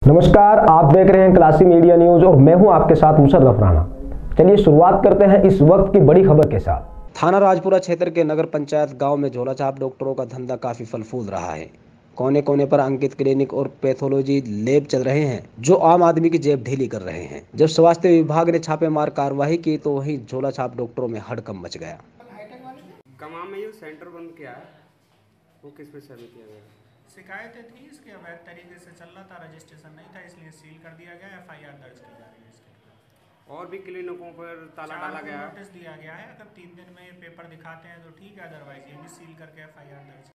नमस्कार, आप देख रहे हैं क्लासी मीडिया न्यूज और मैं हूं आपके साथ मुशर्रफ राणा। चलिए शुरुआत करते हैं इस वक्त की बड़ी खबर के साथ। थाना राजपुरा क्षेत्र के नगर पंचायत गांव में झोलाछाप डॉक्टरों का धंधा काफी फल फूल रहा है। कोने कोने पर अंकित क्लिनिक और पैथोलॉजी लैब चल रहे हैं जो आम आदमी की जेब ढीली कर रहे हैं। जब स्वास्थ्य विभाग ने छापेमार कार्रवाई की तो वहीं झोलाछाप डॉक्टरों में हड़कंप मच गया। कमाम में ये सेंटर बंद किया है, वो किस पे सर्वे किया गया? शिकायतें थी इसके अवैध तरीके से चल रहा था, रजिस्ट्रेशन नहीं था, इसलिए सील कर दिया गया। एफआईआर दर्ज की जा रही है इसके। और भी क्लिनिकों पर ताला डाला गया है। नोटिस दिया गया है, अगर 3 दिन में ये पेपर दिखाते हैं तो ठीक है, अदरवाइज ये भी सील करके एफआईआर दर्ज